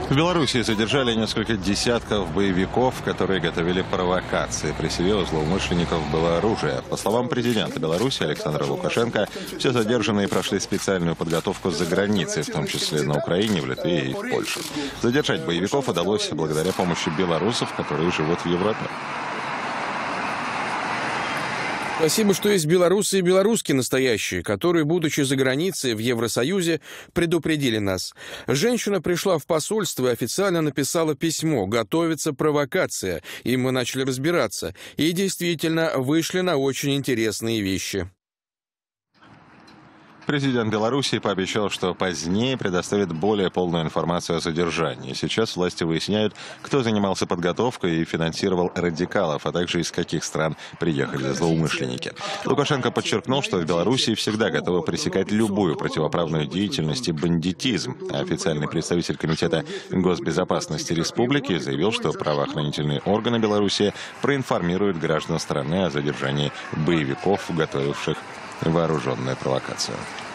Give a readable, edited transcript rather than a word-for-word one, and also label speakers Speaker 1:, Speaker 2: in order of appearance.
Speaker 1: В Беларуси задержали несколько десятков боевиков, которые готовили провокации. При себе у злоумышленников было оружие. По словам президента Беларуси Александра Лукашенко, все задержанные прошли специальную подготовку за границей, в том числе на Украине, в Литве и в Польше. Задержать боевиков удалось благодаря помощи белорусов, которые живут в Европе.
Speaker 2: Спасибо, что есть белорусы и белоруски настоящие, которые, будучи за границей в Евросоюзе, предупредили нас. Женщина пришла в посольство и официально написала письмо. Готовится провокация. И мы начали разбираться. И действительно вышли на очень интересные вещи.
Speaker 1: Президент Беларуси пообещал, что позднее предоставит более полную информацию о задержании. Сейчас власти выясняют, кто занимался подготовкой и финансировал радикалов, а также из каких стран приехали злоумышленники. Лукашенко подчеркнул, что в Беларуси всегда готовы пресекать любую противоправную деятельность и бандитизм. А официальный представитель Комитета госбезопасности республики заявил, что правоохранительные органы Беларуси проинформируют граждан страны о задержании боевиков, готовивших вооруженную провокацию.